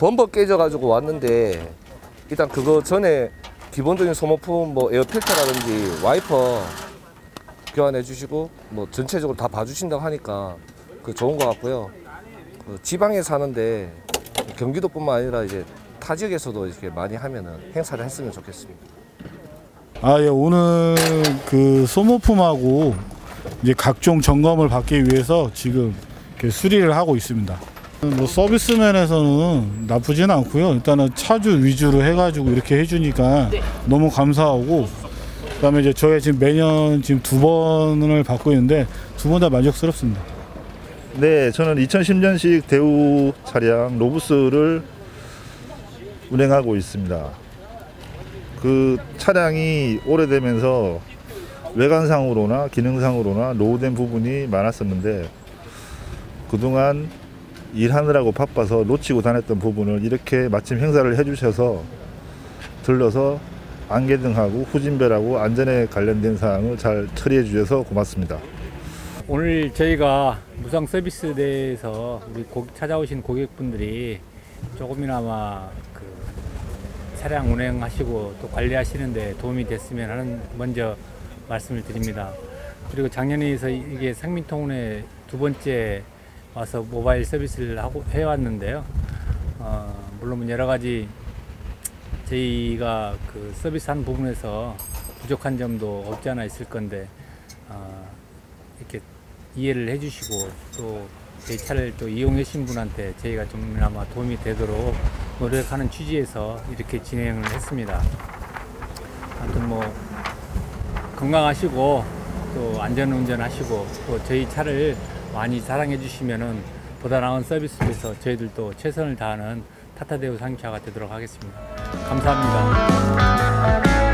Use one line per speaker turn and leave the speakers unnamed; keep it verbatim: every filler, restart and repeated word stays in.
범퍼 깨져가지고 왔는데 일단 그거 전에 기본적인 소모품 뭐 에어 필터라든지 와이퍼 교환해 주시고 뭐 전체적으로 다 봐주신다고 하니까 그 좋은 것 같고요. 그 지방에 사는데 경기도뿐만 아니라 이제 타 지역에서도 이렇게 많이 하면은 행사를 했으면 좋겠습니다.
아, 예, 오늘 그 소모품하고 이제 각종 점검을 받기 위해서 지금 이렇게 수리를 하고 있습니다. 뭐 서비스 면에서는 나쁘지는 않고요. 일단은 차주 위주로 해가지고 이렇게 해주니까 네. 너무 감사하고, 그다음에 이제 저희 지금 매년 지금 두 번을 받고 있는데 두 번 다 만족스럽습니다.
네, 저는 이천십 년식 대우 차량 로브스를 운행하고 있습니다. 그 차량이 오래되면서 외관상으로나 기능상으로나 노후된 부분이 많았었는데 그동안 일하느라고 바빠서 놓치고 다녔던 부분을 이렇게 마침 행사를 해주셔서 들러서 안개등하고 후진별하고 안전에 관련된 사항을 잘 처리해 주셔서 고맙습니다.
오늘 저희가 무상 서비스에 대해서 우리 고객, 찾아오신 고객분들이 조금이나마 그 차량 운행하시고 또 관리하시는데 도움이 됐으면 하는 먼저 말씀을 드립니다. 그리고 작년에 서 이게 상민통운에 두 번째 와서 모바일 서비스를 하고 해왔는데요. 어, 물론 여러 가지 저희가 그 서비스한 부분에서 부족한 점도 없지 않아 있을 건데 어, 이렇게 이해를 해주시고 또 저희 차를 또 이용해 주신 분한테 저희가 좀이나마 도움이 되도록 노력하는 취지에서 이렇게 진행을 했습니다. 아무튼 뭐 건강하시고 또 안전운전 하시고 또 저희 차를 많이 사랑해 주시면은 보다 나은 서비스를 위해서 저희들도 최선을 다하는 타타대우 상차가 되도록 하겠습니다. 감사합니다.